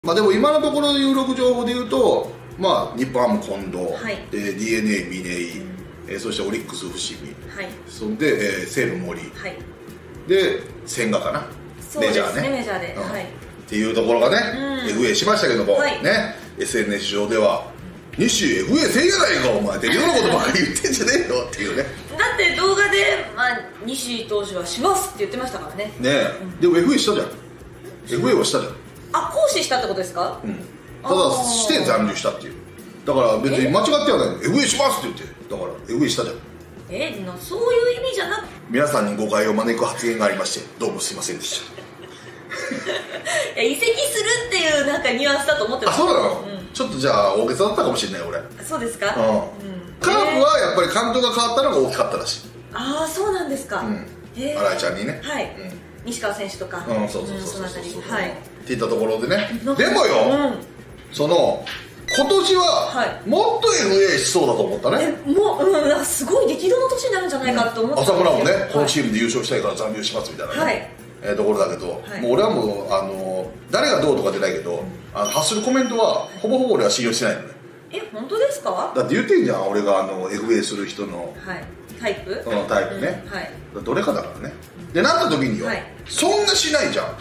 まあでも今のところ有力情報で言うと、まあ、日本ハム近藤、 はい、 DNA 嶺井、そしてオリックス伏見、 はい、 そんで、西武森、 はい、 で千賀かな、 メジャーね、メジャーで、はい、 っていうところがね、FA しましたけども、ね、SNS 上では西 FA せいやないかお前適当なことばっかり言ってんじゃねえよっていうね。 だって動画で、まあ、西投手はしますって言ってましたからね。 ねえ、でも FA したじゃん。FA はしたじゃん。 あ、行使したってことですか？ ただして残留したっていう。だから別に間違ってはないの。FA しますって言ってだから FA したじゃん。 そういう意味じゃなく、 皆さんに誤解を招く発言がありましてどうもすいませんでした。 いや、移籍するっていうなんかニュアンスだと思ってました。 あ、そうなの、ちょっとじゃあ大げさだったかもしれない俺。 そうですか？ カープはやっぱり監督が変わったのが大きかったらしい。 ああ、そうなんですか。 新井ちゃんにね、 はい、西川選手とか、 そうそのあたり、はい、 っていったところでね。でもよ、その今年はもっと FA しそうだと思ったね。 もう、すごい激動の年になるんじゃないかと思って、 浅村もね、このチームで優勝したいから残留しますみたいなね、ところだけど、もう俺はもう誰がどうとかじゃないけど、発するコメントはほぼほぼ俺は信用してないのね。 本当ですか？ だって言ってんじゃん、俺がFA する人のタイプね、どれかだからね。でなった時によ、そんなしないじゃん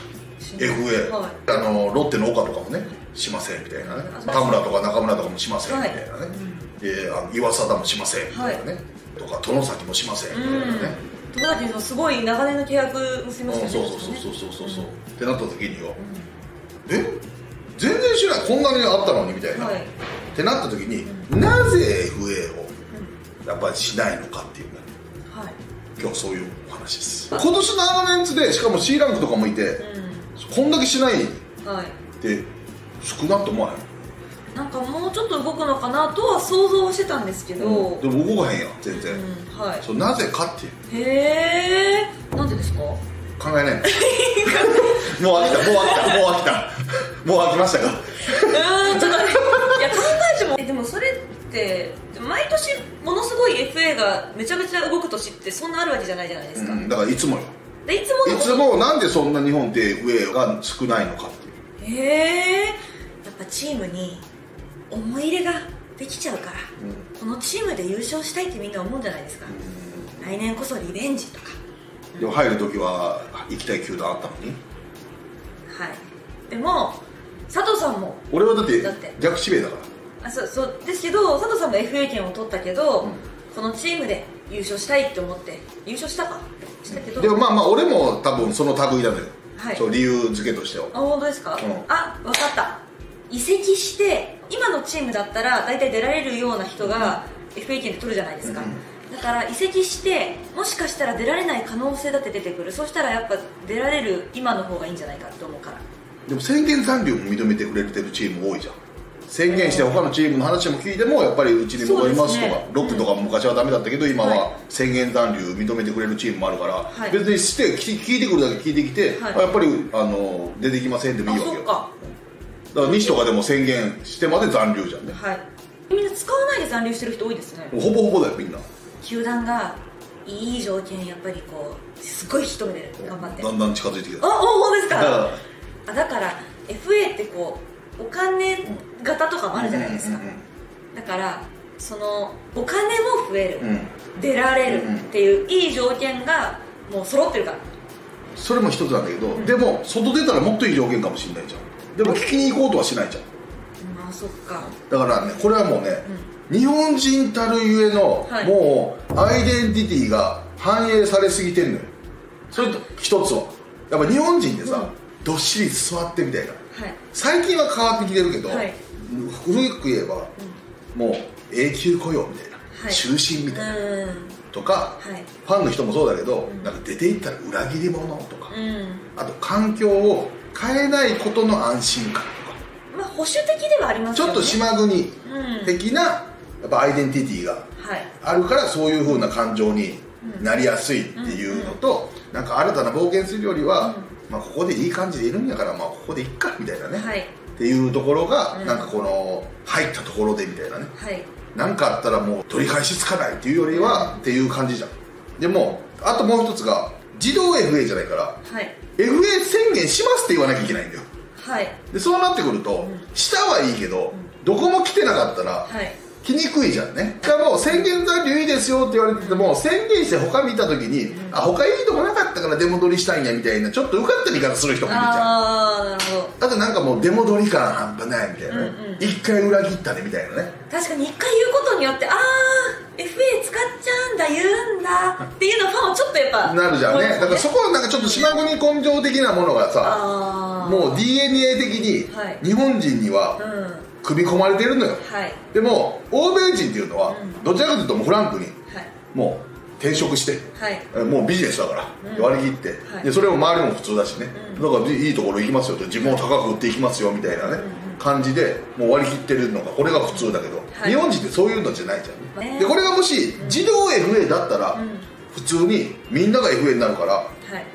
FA。 ロッテの岡とかもねしませんみたいなね、田村とか中村とかもしませんみたいなね、岩貞もしませんみたいなね、とか外崎もしませんみたいなね。 外崎もすごい長年の契約結びましたね。 そうってなった時によ、全然しない、こんなにあったのにみたいな、ってなった時になぜ FA をやっぱりしないのかっていうね、今日そういうお話です。今年のメンツでしかも C ランクとかもいて、こんだけしないって少なって思わない？ なんかもうちょっと動くのかなとは想像してたんですけど、 でも動かへんやん全然。そう、なぜかっていう。 へえ、なんでですか？ 考えないの。もう飽きましたか？ ちょっとね、いや考えてもでもそれって毎年ものすごい FA がめちゃめちゃ動く年ってそんなあるわけじゃないじゃないですか。 だからいつもよ。 いつもなんでそんな日本って FA が少ないのかっていう。 やっぱチームに思い入れができちゃうから、このチームで優勝したいってみんな思うんじゃないですか。来年こそリベンジとか。 でも入る時は行きたい球団あったのに。 でも佐藤さんも、 俺はだって逆指名だから。 そうですけど、佐藤さんも FA 権を取ったけど、このチームで優勝したいって思って優勝したけど、 でもまあ俺も多分その類なのよ、そう理由付けとしては。 本当ですか？分かった。移籍して今のチームだったら大体出られるような人が FA 権で取るじゃないですか。だから移籍してもしかしたら出られない可能性だって出てくる。そしたらやっぱ出られる今の方がいいんじゃないかって思うから。 でも宣言残留も認めてくれてるチーム多いじゃん。宣言して他のチームの話も聞いてもやっぱりうちに戻りますとか、ロックとかも昔はダメだったけど今は宣言残留認めてくれるチームもあるから、別にして聞いてくるだけ聞いてきて、やっぱり出てきませんでもいいわけよ。だから西とかでも宣言してまで残留じゃんね。 みんな使わないで残留してる人多いですね。 ほぼほぼだよみんな。 球団がいい条件やっぱりこうすごい引き止めてる、頑張って。 だんだん近づいてきた。 本当ですか？だから FA ってこうお金型とかもあるじゃないですか。だからそのお金も増える、出られるっていういい条件がもう揃ってるから。 それも一つなんだけど、でも外出たらもっといい条件かもしれないじゃん。でも聞きに行こうとはしないじゃん。 そっか。 だからね、これはもうね、日本人たるゆえの、もうアイデンティティが反映されすぎてんのよ。それと一つはやっぱ日本人ってさ、どっしり座ってみたいな、最近は変わってきてるけど、古く言えば、もう永久雇用みたいな、終身みたいなとか、ファンの人もそうだけど、なんか出ていったら裏切り者とか、あと環境を変えないことの安心感とか、 保守的ではありますよね。 ちょっと島国的なやっぱアイデンティティがあるから、そういう風な感情になりやすいっていうのと、なんか新たな冒険するよりは、ここでいい感じでいるんやから、ここでいっかみたいなね、っていうところが、なんかこの入ったところでみたいなね、なんかあったらもう取り返しつかないっていうよりは、っていう感じじゃん。でもあともう一つが自動 FA じゃないから、FA 宣言しますって言わなきゃいけないんだよ。 はい、 でそうなってくると、下はいいけど、どこも来てなかったら、はい、来にくいじゃんね。だからもう宣言残留いいですよって言われてても、宣言して他見た時に、あ、他いいとこなかったから出戻りしたいんやみたいな、ちょっと受かった見方する人もいるじゃん。 ああ、なるほど。 あとなんかもう出戻り感半端ないみたいなね、一回裏切ったねみたいなね。 確かに一回言うことによって、ああ FA 使っちゃうんだ、言うんだっていうのファンはちょっとやっぱなるじゃんね。だからそこはなんかちょっと島国根性的なものがさ、もう DNA 的に日本人には組み込まれてるのよ、はい、でも欧米人っていうのはどちらかというともうフランクにもう転職して、はい、もうビジネスだから割り切って、はい、でそれも周りも普通だしね、だからいいところ行きますよと、自分を高く売っていきますよみたいなね、感じでもう割り切ってるのがこれが普通だけど、はい、日本人ってそういうのじゃないじゃんね。でこれがもし自動 FA だったら、普通にみんなが FA になるから、はい、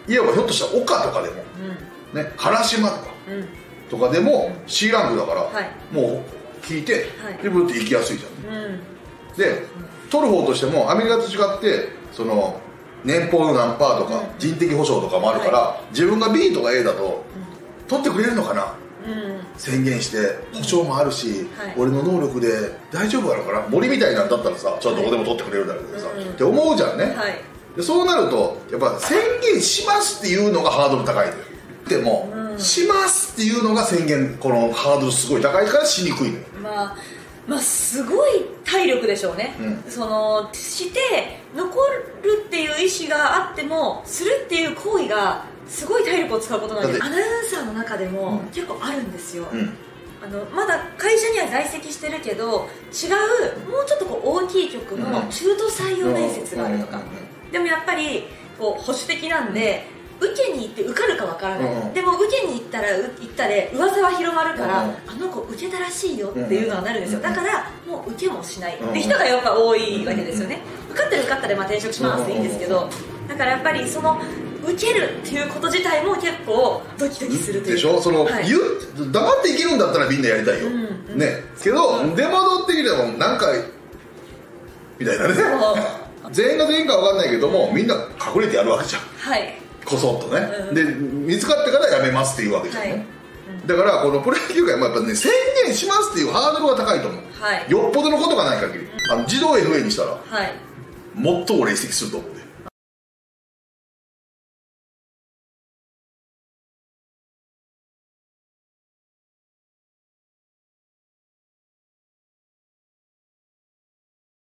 いわばひょっとしたら岡とかでも、ね、原島とかでも C ランクだから、はい、もう聞いて、はい、でブーって行きやすいじゃん、で取る方としてもアメリカと違ってその年俸の何パーとか、人的保障とかもあるから、はい、自分が B とか A だと、取ってくれるのかな、宣言して保証もあるし、はい、俺の能力で大丈夫なのかな、森みたいなんだったらさ、ちょっとどこでも取ってくれるだろうけどさ、って思うじゃんね、はい、でそうなるとやっぱ宣言しますっていうのがハードル高いのよ。でも、しますっていうのが宣言、このハードルすごい高いからしにくいのよ。 まあすごい体力でしょうね、そのして残るっていう意思があってもするっていう行為がすごい体力を使うことなんで、アナウンサーの中でも結構あるんですよ、まだ会社には在籍してるけど違うもうちょっとこう大きい局の中途採用面接があるとか、でもやっぱりこう保守的なんで、受けに行って受かるかわからない、でも受けに行ったで噂は広まるから、あの子受けたらしいよっていうのはなるんですよ。だからもう受けもしないって人がやっぱ多いわけですよね。受かってまあ転職しますっていいんですけど、だからやっぱりその受けるっていうこと自体も結構ドキドキするというか、 でしょ、その、はい、黙っていけるんだったらみんなやりたいよ、ね、けど出戻ってきても何回みたいなね全員が全員か分かんないけども、みんな隠れてやるわけじゃん、はい、こそっとね、で見つかってからやめますっていうわけじゃんね、はい、だからこのプロ野球界もやっぱね、宣言しますっていうハードルが高いと思う、はい、よっぽどのことがない限り、自動 FA にしたら、はい、もっと俺移籍すると思うね。